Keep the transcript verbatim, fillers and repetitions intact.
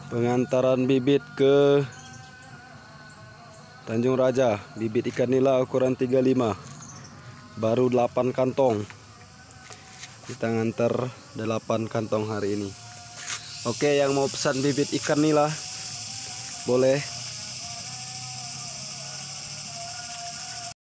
Pengantaran bibit ke Tanjung Raja. Bibit ikan nila ukuran tiga puluh lima. Baru delapan kantong. Kita ngantar delapan kantong hari ini. Oke, yang mau pesan bibit ikan nila boleh